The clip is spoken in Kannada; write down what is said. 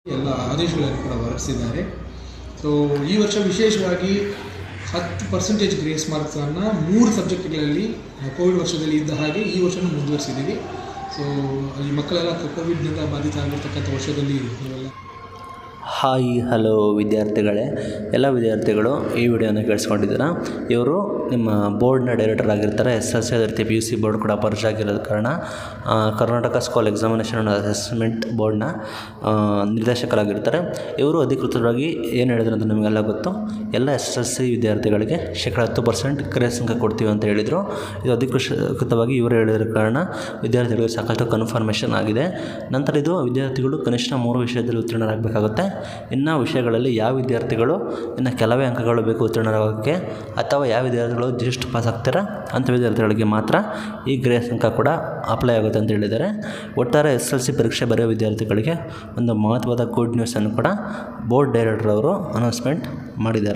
ಎಲ್ಲ ಆದೇಶಗಳನ್ನು ಕೂಡ ಹೊರಡಿಸಿದ್ದಾರೆ. ಸೊ ಈ ವರ್ಷ ವಿಶೇಷವಾಗಿ 10% ಗ್ರೇಸ್ ಮಾರ್ಕ್ಸನ್ನು 3 ಸಬ್ಜೆಕ್ಟ್ಗಳಲ್ಲಿ ಕೋವಿಡ್ ವರ್ಷದಲ್ಲಿ ಇದ್ದ ಹಾಗೆ ಈ ವರ್ಷವೂ ಮುಂದುವರಿಸಿದ್ದೀವಿ. ಸೊ ಈ ಮಕ್ಕಳೆಲ್ಲ ಕೋವಿಡ್ನಿಂದ ಬಾಧಿತ ಆಗಿರ್ತಕ್ಕಂಥ ವರ್ಷದಲ್ಲಿ ನೀವೆಲ್ಲ ಹಾಯ್ ಹಲೋ ವಿದ್ಯಾರ್ಥಿಗಳೇ, ಎಲ್ಲ ವಿದ್ಯಾರ್ಥಿಗಳು ಈ ವಿಡಿಯೋನ ಕೇಳಿಸ್ಕೊಂಡಿದ್ದೀರಾ. ಇವರು ನಿಮ್ಮ ಬೋರ್ಡ್ನ ಡೈರೆಕ್ಟರ್ ಆಗಿರ್ತಾರೆ. SSLC ಅದೇ ರೀತಿ PUC ಬೋರ್ಡ್ ಕೂಡ ಪರಿಚಯ ಆಗಿರೋದ ಕಾರಣ Karnataka school examination and assessment ಬೋರ್ಡ್ನ ನಿರ್ದೇಶಕರಾಗಿರ್ತಾರೆ. ಇವರು ಅಧಿಕೃತವಾಗಿ ಏನು ಹೇಳಿದ್ರು ಅಂತ ನಿಮಗೆಲ್ಲ ಗೊತ್ತು. ಎಲ್ಲ SSLC ವಿದ್ಯಾರ್ಥಿಗಳಿಗೆ 10% ಗ್ರೇಸ್ ಅಂಕ ಕೊಡ್ತೀವಿ ಅಂತ ಹೇಳಿದರು. ಇದು ಅಧಿಕೃತವಾಗಿ ಇವರು ಹೇಳಿರೋ ಕಾರಣ ವಿದ್ಯಾರ್ಥಿಗಳಿಗೆ ಸಾಕಷ್ಟು ಕನ್ಫರ್ಮೇಷನ್ ಆಗಿದೆ. ನಂತರ ಇದು ವಿದ್ಯಾರ್ಥಿಗಳು ಕನಿಷ್ಠ 3 ವಿಷಯದಲ್ಲಿ ಉತ್ತೀರ್ಣರಾಗಬೇಕಾಗುತ್ತೆ. ಇನ್ನು ವಿಷಯಗಳಲ್ಲಿ ಯಾವ ವಿದ್ಯಾರ್ಥಿಗಳು ಇನ್ನು ಕೆಲವೇ ಅಂಕಗಳು ಬೇಕು ಉತ್ತೀರ್ಣರಾಗೋಕ್ಕೆ, ಅಥವಾ ಯಾವ ವಿದ್ಯಾರ್ಥಿಗಳು ಜಸ್ಟ್ ಪಾಸ್ ಆಗ್ತಾರೆ ಅಂಥ ವಿದ್ಯಾರ್ಥಿಗಳಿಗೆ ಮಾತ್ರ ಈ ಗ್ರೇಸ್ ಅಂಕ ಕೂಡ ಅಪ್ಲೈ ಆಗುತ್ತೆ ಅಂತ ಹೇಳಿದ್ದಾರೆ. ಒಟ್ಟಾರೆ SSLC ಪರೀಕ್ಷೆ ಬರೆಯೋ ವಿದ್ಯಾರ್ಥಿಗಳಿಗೆ ಒಂದು ಮಹತ್ವದ ಗುಡ್ ನ್ಯೂಸನ್ನು ಕೂಡ ಬೋರ್ಡ್ ಡೈರೆಕ್ಟರ್ ಅವರು ಅನೌನ್ಸ್ಮೆಂಟ್ ಮಾಡಿದ್ದಾರೆ.